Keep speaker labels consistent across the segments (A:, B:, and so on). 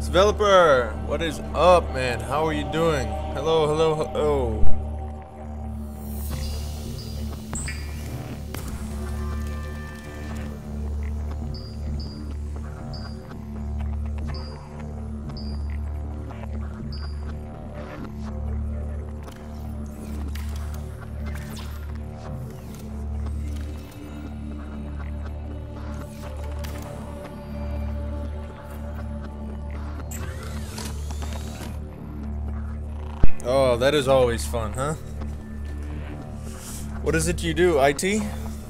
A: Developer, what is up, man? How are you doing? Hello, hello, hello. Oh, that is always fun, huh? What is it you do, IT?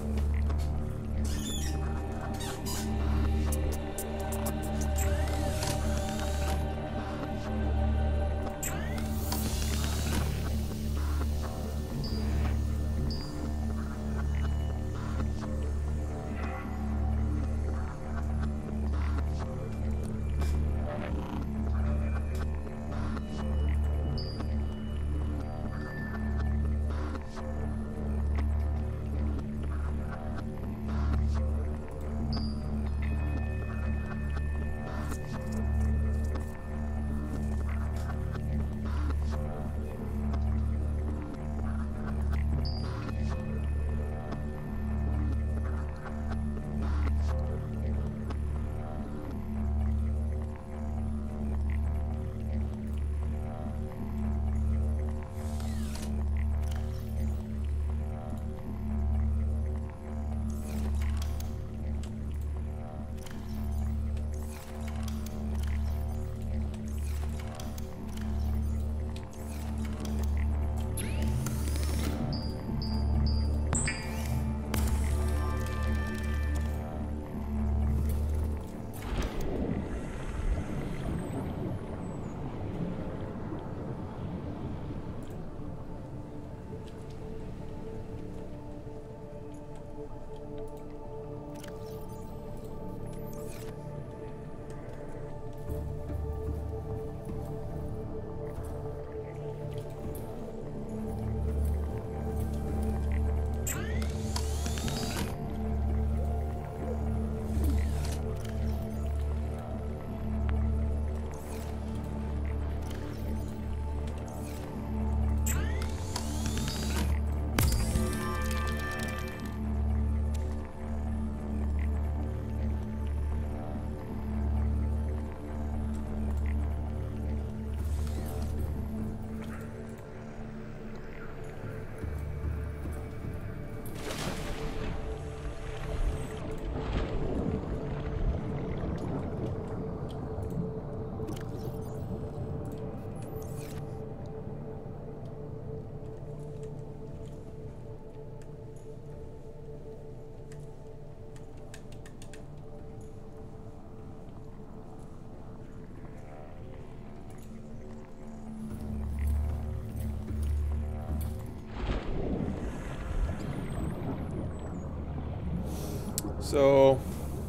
A: So,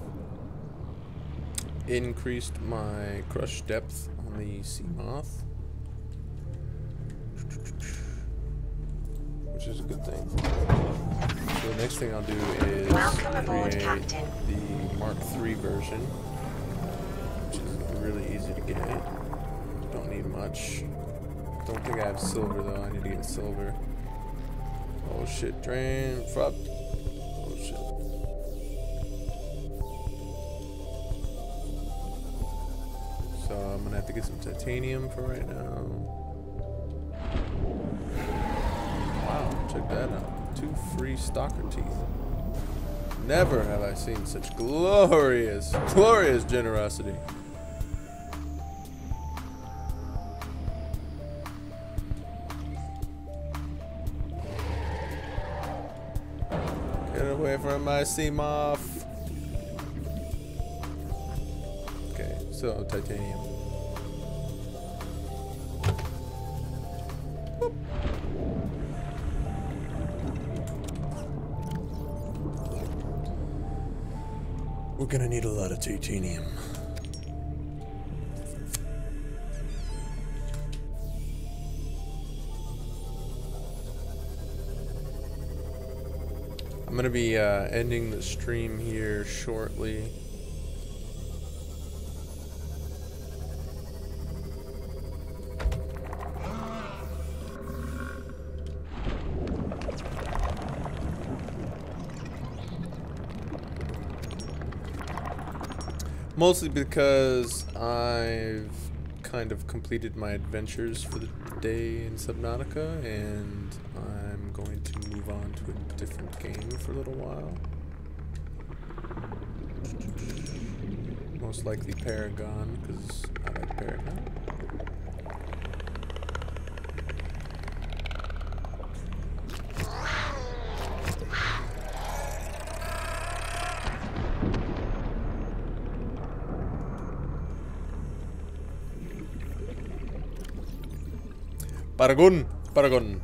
A: increased my crush depth on the sea moth, which is a good thing. So the next thing I'll do is create the Mark III version, which is really easy to get. Don't need much. Don't think I have silver though. I need to get silver. Oh shit! Drain. Fuck. Oh shit. So I'm gonna have to get some titanium for right now. Wow, check that out. 2 free stalker teeth. Never have I seen such glorious, glorious generosity. Get away from my sea moth. So, titanium. Boop. We're gonna need a lot of titanium. I'm gonna be ending the stream here shortly. Mostly because I've kind of completed my adventures for the day in Subnautica, and I'm going to move on to a different game for a little while. Most likely Paragon, because I like Paragon. Paragon! Paragon!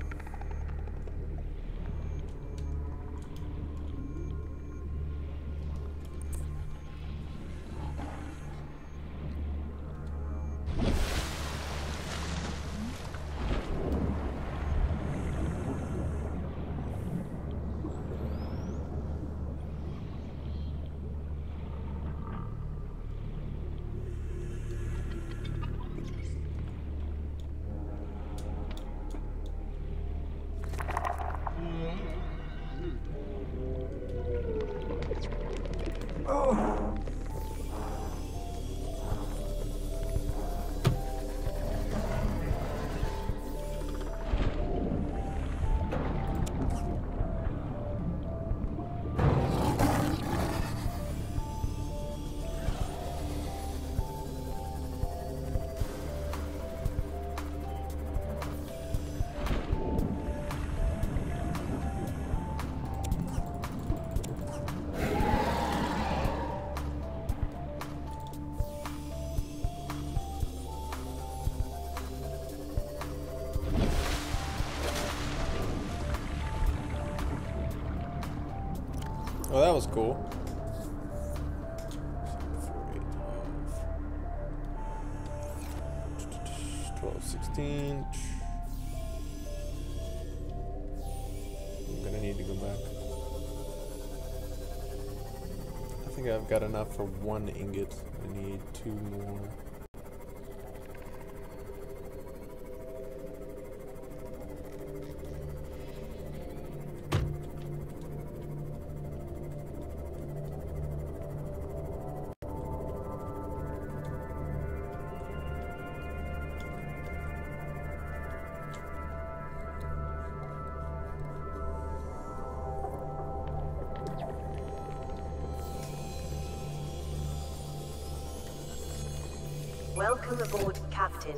A: Well, that was cool. 12, 16. I'm gonna need to go back. I think I've got enough for 1 ingot. I need 2 more.
B: Welcome aboard, Captain.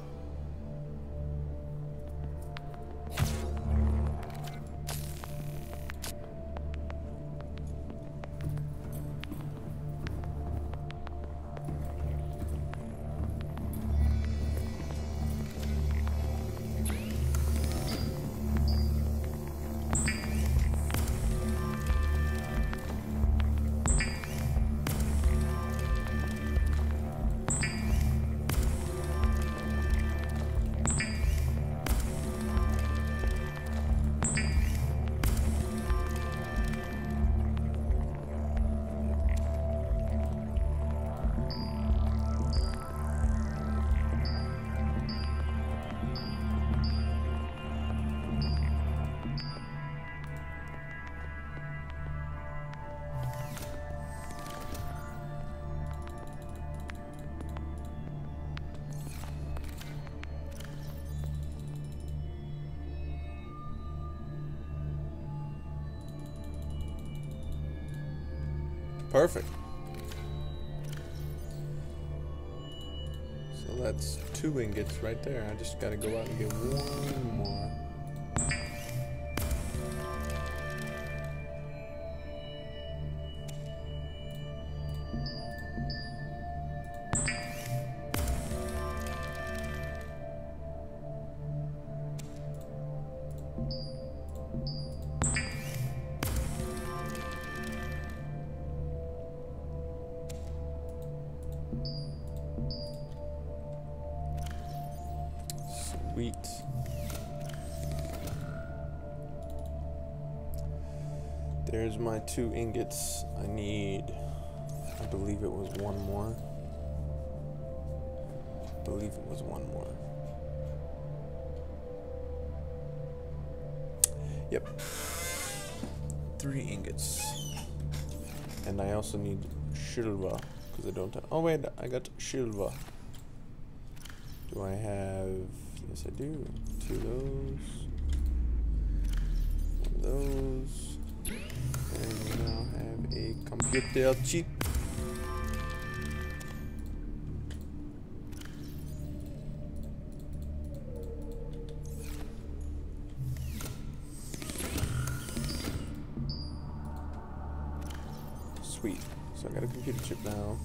B: Perfect. So that's 2 ingots right there. I just gotta go out and get 1 more. Sweet. There's my 2 ingots. I need, I believe it was 1 more. I believe it was 1 more. Yep. 3 ingots. And I also need silver Because I don't have... Oh, wait, I got silver. Do I have... Yes, I do. 2 of those. 1 of those. And we now have a computer chip. Sweet. So I got a computer chip now.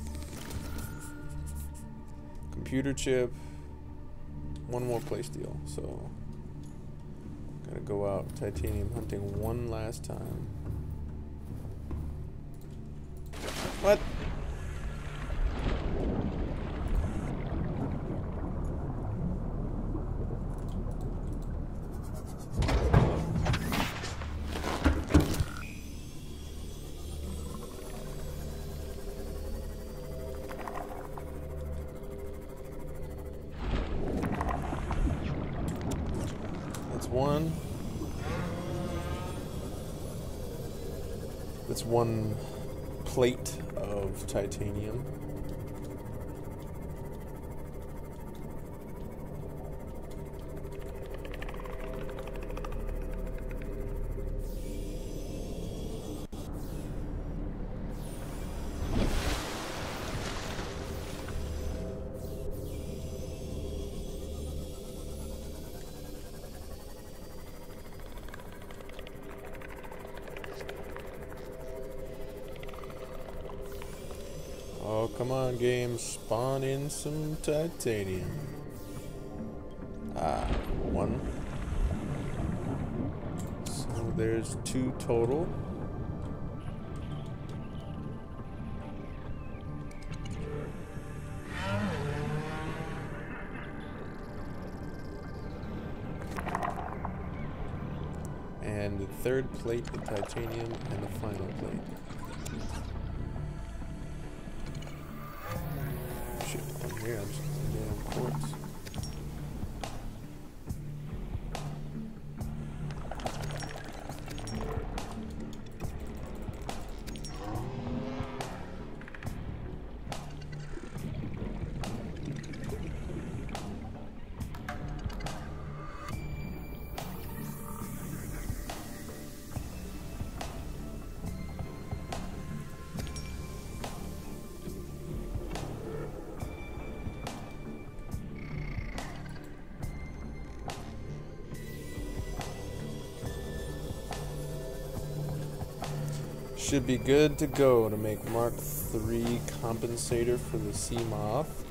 B: Computer chip. 1 more playsteel. So gotta go out titanium hunting one last time. What? One. That's 1 plate of titanium. Oh, come on, game. Spawn in some titanium. Ah, 1. So there's 2 total. And the 3rd plate of titanium and the final plate. Here, I'm just damn quartz. Should be good to go to make Mark 3 compensator for the sea moth.